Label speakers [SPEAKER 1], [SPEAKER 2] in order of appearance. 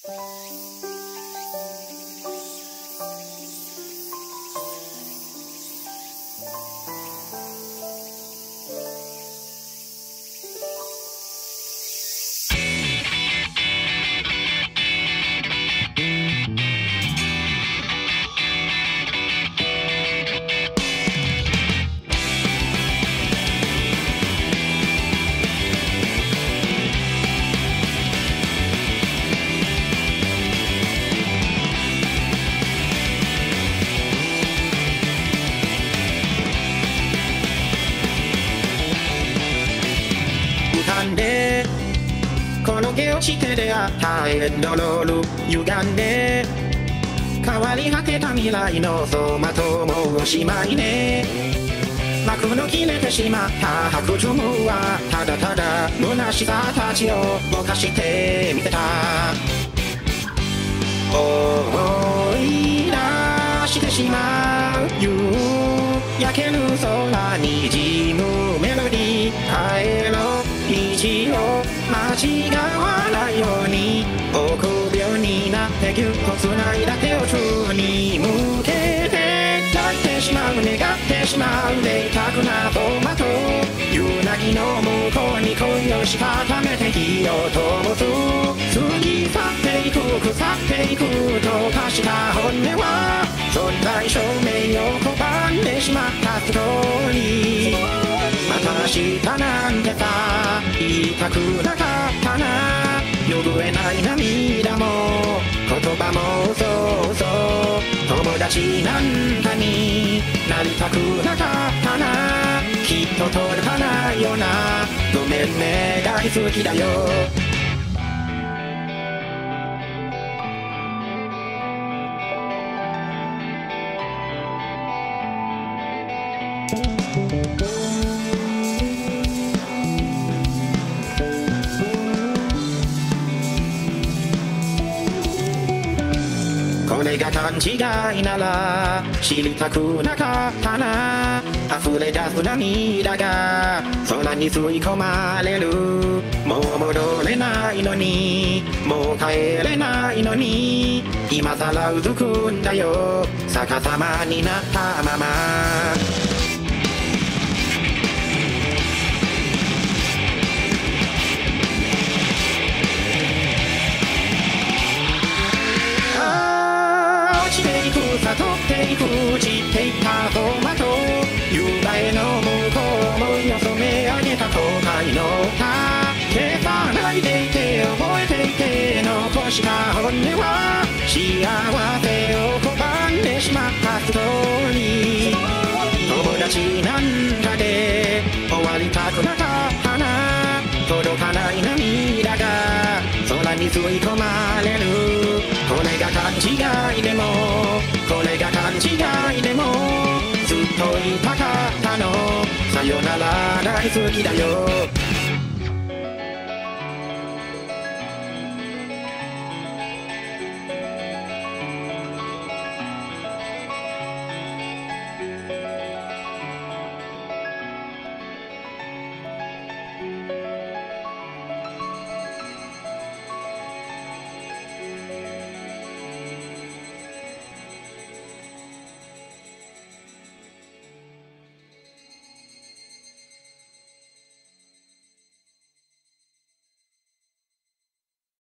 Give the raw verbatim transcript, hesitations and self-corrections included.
[SPEAKER 1] この毛をして出会ったエンドロール歪んで変わり果てた未来の走馬灯もおしまいね。幕の切れてしまった白昼はただただ虚しさたちをぼかして見てた。思い出してしまう夕焼ける空に滲むメロディー帰ろう道を間違わないように臆病になってぎゅっとつないだ手を宙に向けて泣いてしまう願ってしまう贅沢な走馬灯夕凪の向こうに恋をしたためて火を灯す過ぎ去っていく腐っていくと化した本音は存在証明を拒んでしまったストーリー。また明日なんてさ言いたくなかったな。拭えない涙も言葉もそうそう友達なんかになりたくなかったな。きっと届かないよなごめんね大好きだよ。これが勘違いなら知りたくなかったな。溢れ出す涙が空に吸い込まれる。もう戻れないのにもう帰れないのに今さらうずくんだよ逆さまになったまま。悟っていく散っていった走馬灯夕映えの向こう思いを染め上げた後悔の歌消さないでいて覚えていて残した本音は幸せを拒んでしまったストーリー。友達なんかで終わりたくなかったな。届かない涙が空に吸い込まれる。これが勘違いでもこれが勘違いでもずっと言いたかったのさよなら大好きだよ。